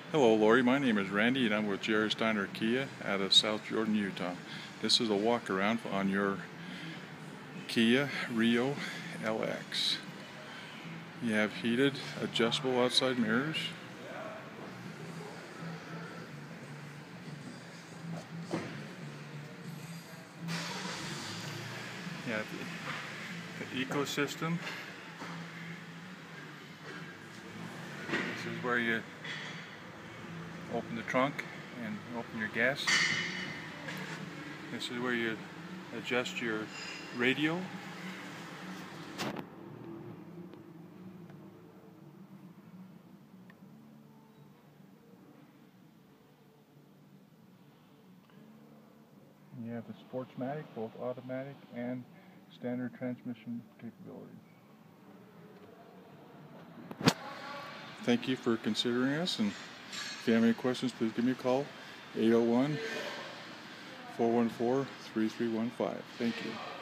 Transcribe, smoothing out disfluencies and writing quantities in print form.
Hello Lori, my name is Randy and I'm with Seiner Kia out of South Jordan, Utah. This is a walk around on your Kia Rio LX. You have heated, adjustable outside mirrors. You have the ecosystem. This is where you open the trunk and open your gas. This is where you adjust your radio. You have the Sportsmatic, both automatic and standard transmission capability. Thank you for considering us, and if you have any questions, please give me a call, 801-414-3315. Thank you.